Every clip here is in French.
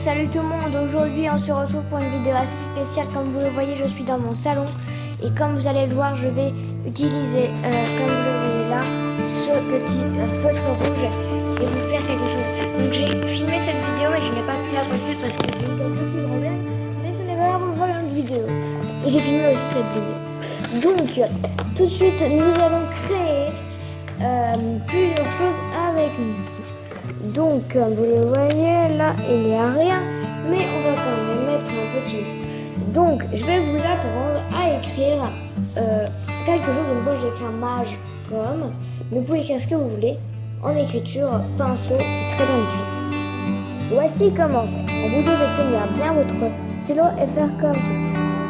Salut tout le monde, aujourd'hui on se retrouve pour une vidéo assez spéciale. Comme vous le voyez, je suis dans mon salon et comme vous allez le voir, je vais utiliser, comme vous le voyez là, ce petit feutre rouge et vous faire quelque chose. Donc j'ai filmé cette vidéo mais je n'ai pas pu la poster parce que j'ai eu quelques petits problèmes, mais ce n'est pas grave, on fera une vidéo. Et j'ai filmé aussi cette vidéo. Donc tout de suite nous allons créer plusieurs choses avec nous. Donc, comme vous le voyez, là, il n'y a rien, mais on va quand même mettre un petit. Donc, je vais vous apprendre à écrire quelque chose. Donc, moi, j'écris un mage comme, mais vous pouvez écrire ce que vous voulez en écriture pinceau très bien écrit. Voici comment faire. Vous devez tenir bien votre stylo et faire comme ceci.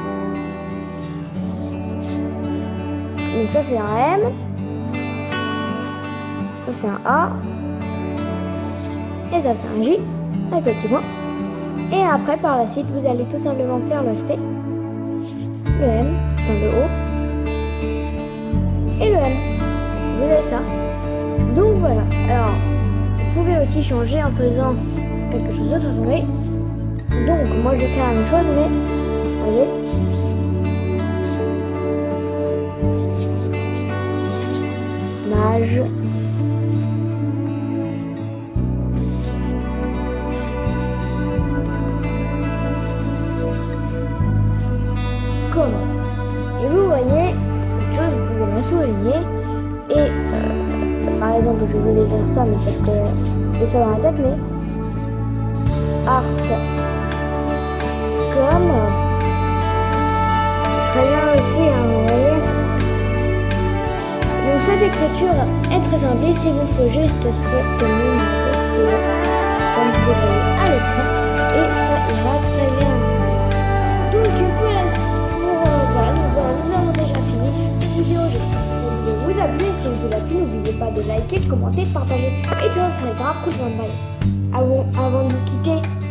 Donc, ça, c'est un M. Ça, c'est un A. Et ça c'est un J avec le petit point. Et après par la suite vous allez tout simplement faire le C, le M, enfin le O et le M. Vous avez ça. Donc voilà. Alors vous pouvez aussi changer en faisant quelque chose d'autre. Attendez. Donc moi je crée la même chose mais voyez. Mage. Et vous voyez, cette chose, vous pouvez la souligner. Et par exemple, je vais vous écrire ça, mais parce que j'ai ça dans la tête, mais art comme c'est très bien aussi, hein, vous voyez. Donc cette écriture est très simple. Il vous faut juste ce numéro comme vous voyez à l'écran, et ça ira très bien. Donc voilà. Nous avons déjà fini cette vidéo. J'espère que vous a plu. Si vous a plu, n'oubliez pas de liker, de commenter, de partager et de s'inscrire. Avant de vous quitter,